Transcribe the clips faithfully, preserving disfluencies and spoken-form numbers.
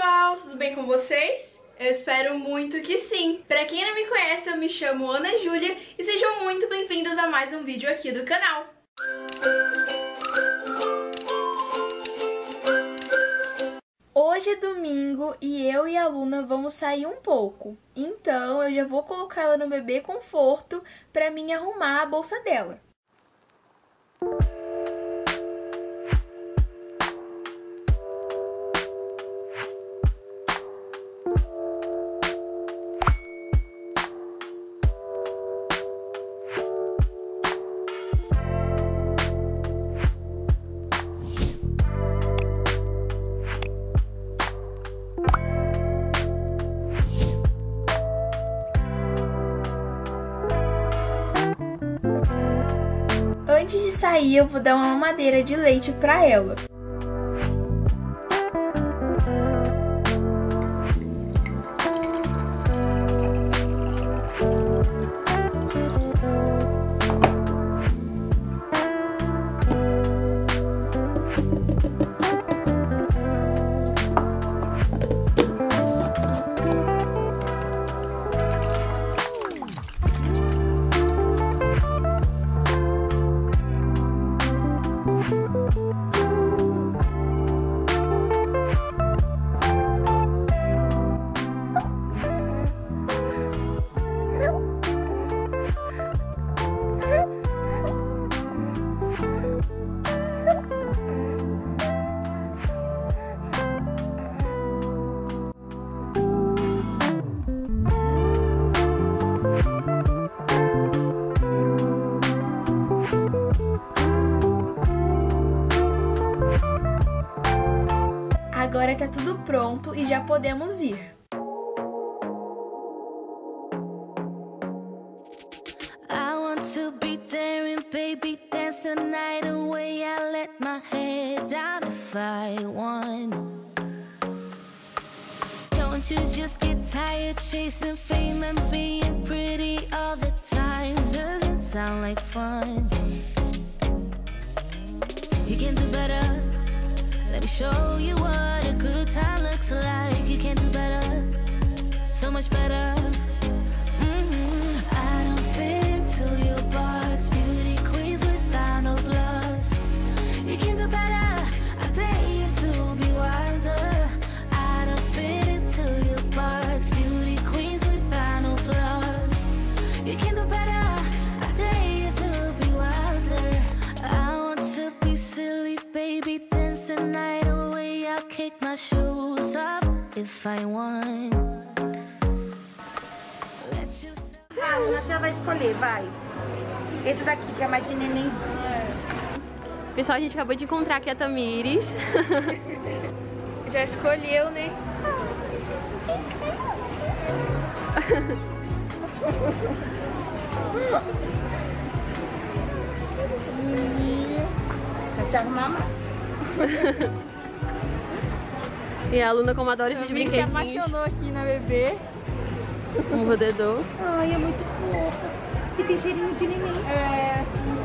pessoal, tudo bem com vocês? Eu espero muito que sim! Pra quem não me conhece, eu me chamo Ana Júlia e sejam muito bem-vindos a mais um vídeo aqui do canal. Hoje é domingo e eu e a Luna vamos sair um pouco, então eu já vou colocar ela no bebê conforto pra mim arrumar a bolsa dela. Antes de sair, eu vou dar uma mamadeira de leite pra ela. Agora tá tudo pronto e já podemos ir. I want to be daring, baby, dance the night away. I let my head down if I want. Don't you just get tired chasing fame and being pretty all the time? Doesn't sound like fun. You can do better. Let me show you what a good time looks like. You can do better, so much better. Mm-hmm. I don't fit into your box, beauty queens without no flaws. You can do better, I dare you to be wilder. I don't fit into your box, beauty queens without no flaws. You can do better, I dare you to be wilder. I want to be silly, baby, dance the night away. I'll kick my shoes off if I want. Let you... Ah, a tia vai escolher, vai. Esse daqui que é mais de neném. Pessoal, a gente acabou de encontrar aqui a Tamires. Já escolheu, né? Deixa eu te arrumar mais. E a Luna, como adora esses Tamires brinquedinhos. se apaixonou aqui na bebê. Um rodedor. Ai, é muito fofa. E tem cheirinho de neném. É.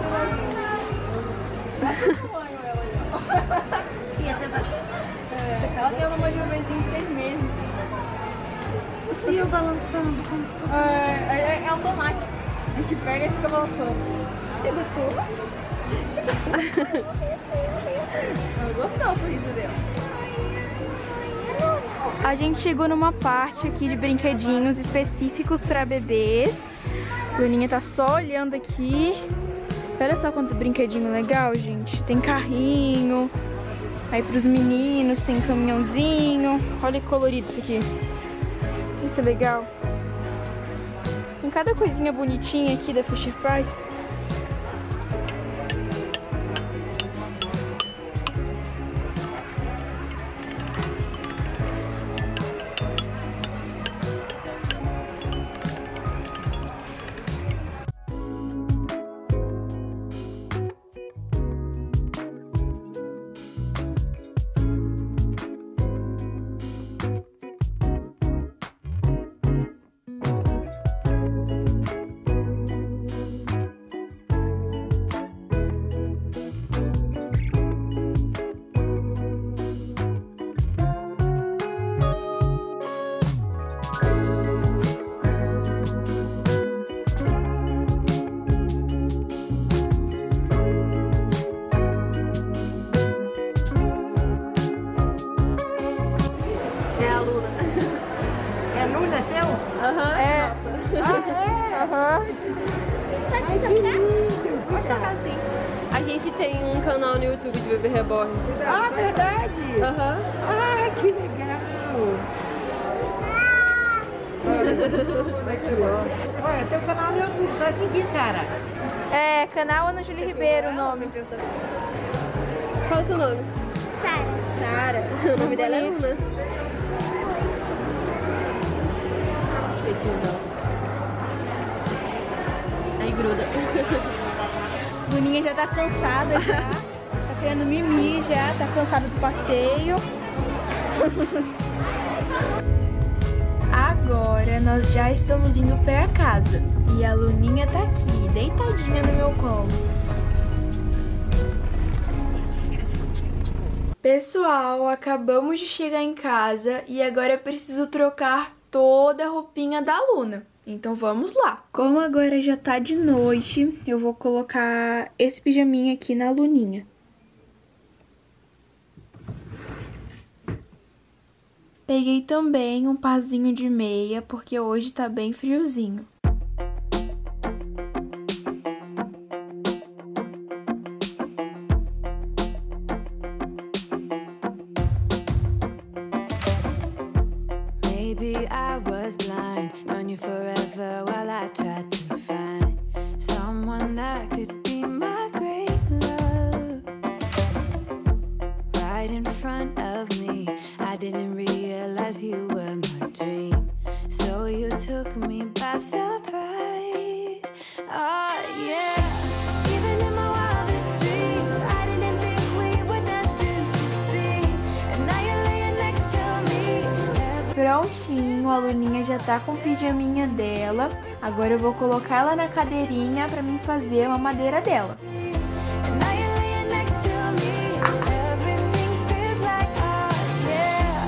E é pesadinha. É. Ela tem uma de bebezinho de seis meses. E eu balançando como se fosse... É, é, é automático. A gente pega e fica balançando. Você gostou? Ela gostou do sorriso dela. A gente chegou numa parte aqui de brinquedinhos específicos para bebês. Luninha tá só olhando aqui. Olha só quanto brinquedinho legal, gente. Tem carrinho. Aí pros meninos tem caminhãozinho. Olha que colorido isso aqui. Olha que legal. Tem cada coisinha bonitinha aqui da Fisher Price. É a Luna. É Luna seu? Aham. É. Ah, é? Aham. Ai, que lindo. Pode tocar assim. A gente tem um canal no YouTube de bebê reborn. Ah, verdade? Aham. Ah, que legal. Olha, tem um canal no YouTube, só seguir, Sara. É, canal Ana Júlia Ribeiro o nome. Qual é o seu nome? Sara. Sara. O nome dela é Luna. Os peitinhos dela. Aí gruda. Luninha já tá cansada já. Tá querendo mimir já, tá cansada do passeio. Agora nós já estamos indo pra casa. E a Luninha tá aqui, deitadinha no meu colo. Pessoal, acabamos de chegar em casa e agora eu preciso trocar toda a roupinha da Luna. Então vamos lá. Como agora já tá de noite, eu vou colocar esse pijaminha aqui na Luninha. Peguei também um parzinho de meia, porque hoje tá bem friozinho. Maybe I was blind, known you forever while I tried to find someone that could be my great love. Right in front of me, I didn't realize you were my dream, so you took me by surprise. Oh yeah, even in my wildest dreams, I didn't think we were destined to be, and now you're laying next to me. Prontinho, a Luninha já tá com o pijaminha dela. Agora eu vou colocar ela na cadeirinha pra mim fazer a mamadeira dela. And now you're laying next to me. Everything feels like oh yeah.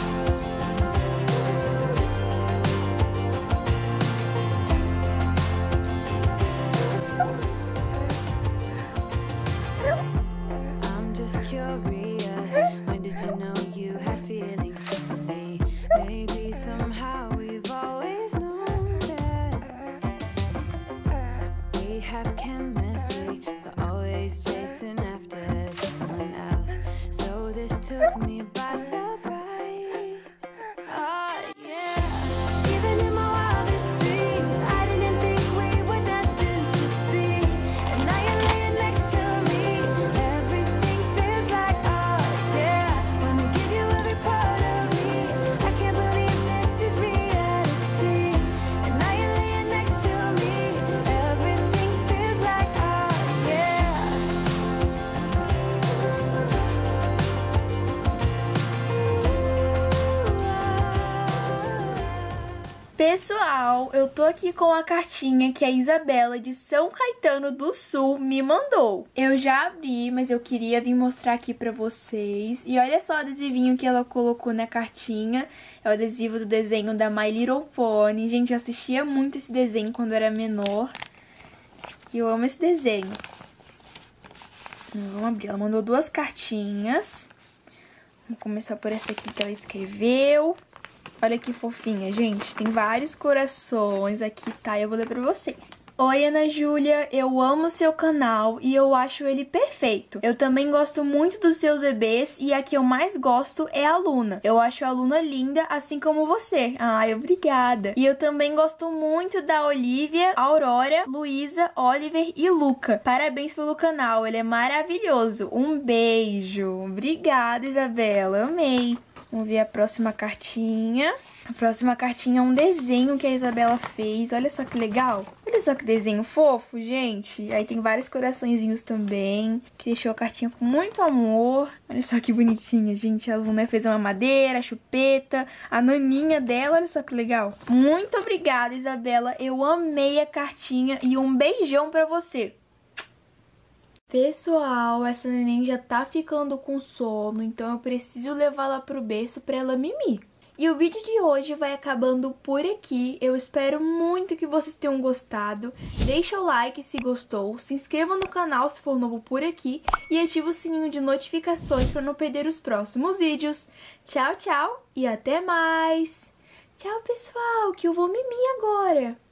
I'm just curious. When did you know you had feelings for me? Maybe somehow we've always known that we have chemistry, but always chasing after someone else. So this took me by surprise. Oh yeah, even in my wildest dreams, I didn't think we were destined to be. And now you're laying next to me. Everything feels like oh yeah. Wanna give you every part of me. I can't believe this is reality. And now you're laying next to me. Everything feels like oh yeah. Pessoal, eu tô aqui com a cartinha que a Isabela de São Caetano do Sul me mandou. Eu já abri, mas eu queria vir mostrar aqui pra vocês. E olha só o adesivinho que ela colocou na cartinha. É o adesivo do desenho da My Little Pony. Gente, eu assistia muito esse desenho quando eu era menor. E eu amo esse desenho. Vamos abrir. Ela mandou duas cartinhas. Vamos começar por essa aqui que ela escreveu. Olha que fofinha, gente. Tem vários corações aqui, tá? Eu vou ler pra vocês. Oi, Ana Júlia, eu amo seu canal e eu acho ele perfeito. Eu também gosto muito dos seus bebês e a que eu mais gosto é a Luna. Eu acho a Luna linda, assim como você. Ai, obrigada. E eu também gosto muito da Olivia, Aurora, Luísa, Oliver e Luca. Parabéns pelo canal, ele é maravilhoso. Um beijo. Obrigada, Isabela. Amei. Vamos ver a próxima cartinha. A próxima cartinha é um desenho que a Isabela fez. Olha só que legal. Olha só que desenho fofo, gente. Aí tem vários coraçõezinhos também. Que deixou a cartinha com muito amor. Olha só que bonitinha, gente. A Luna fez uma madeira, a chupeta, a naninha dela. Olha só que legal. Muito obrigada, Isabela. Eu amei a cartinha e um beijão pra você. Pessoal, essa neném já tá ficando com sono, então eu preciso levá-la pro berço pra ela mimir. E o vídeo de hoje vai acabando por aqui. Eu espero muito que vocês tenham gostado. Deixa o like se gostou, se inscreva no canal se for novo por aqui e ativa o sininho de notificações para não perder os próximos vídeos. Tchau, tchau e até mais! Tchau, pessoal, que eu vou mimir agora!